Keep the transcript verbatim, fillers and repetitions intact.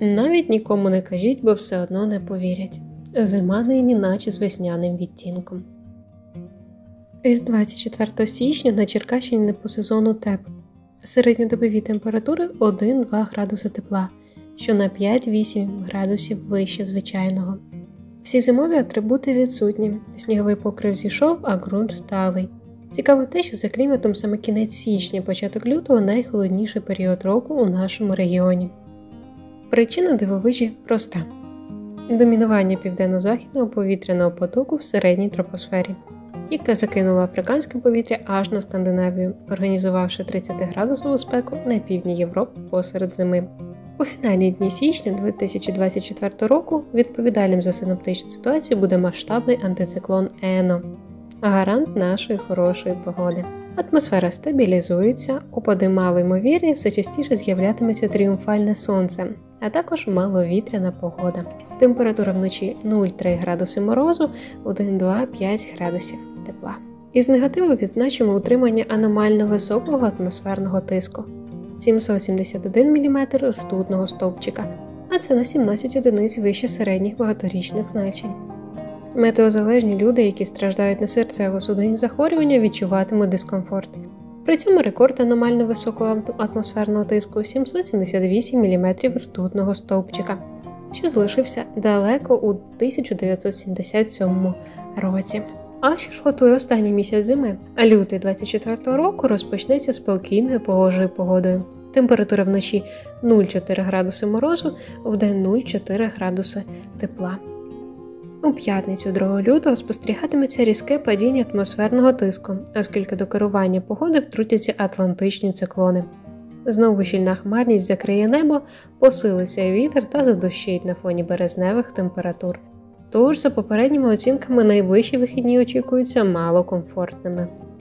Навіть нікому не кажіть, бо все одно не повірять. Зима нині наче з весняним відтінком. Із двадцять четвертого січня на Черкащині не по сезону тепло. Середньодобові температури один-два градуси тепла, що на п'ять-вісім градусів вище звичайного. Всі зимові атрибути відсутні. Сніговий покрив зійшов, а ґрунт талий. Цікаво те, що за кліматом саме кінець січня, початок лютого – найхолодніший період року у нашому регіоні. Причина дивовижі проста. Домінування південно-західного повітряного потоку в середній тропосфері, яка закинула африканське повітря аж на Скандинавію, організувавши тридцятиградусову спеку на півдні Європи посеред зими. У фінальні дні січня дві тисячі двадцять четвертого року відповідальним за синоптичну ситуацію буде масштабний антициклон Ено, гарант нашої хорошої погоди. Атмосфера стабілізується, опади малоймовірні, все частіше з'являтиметься тріумфальне сонце, а також маловітряна погода. Температура вночі нуль-три градуси морозу, один-два-п'ять градусів тепла. Із негативу відзначимо утримання аномально високого атмосферного тиску – сімсот сімдесят один міліметр ртутного стовпчика, а це на сімнадцять одиниць вище середніх багаторічних значень. Метеозалежні люди, які страждають на серцево-судинні захворювання, відчуватимуть дискомфорт. При цьому рекорд аномально високого атмосферного тиску – сімсот сімдесят вісім міліметрів ртутного стовпчика, що залишився далеко у тисяча дев'ятсот сімдесят сьомому році. А що ж готує останній місяць зими? А лютий двадцять четвертого року розпочнеться спокійною погожою погодою. Температура вночі нуль-чотири градуси морозу, вдень нуль-чотири градуси тепла. У п'ятницю другого лютого спостерігатиметься різке падіння атмосферного тиску, оскільки до керування погоди втрутяться атлантичні циклони. Знову щільна хмарність закриє небо, посилиться вітер та задощить на фоні березневих температур. Тож, за попередніми оцінками, найближчі вихідні очікуються малокомфортними.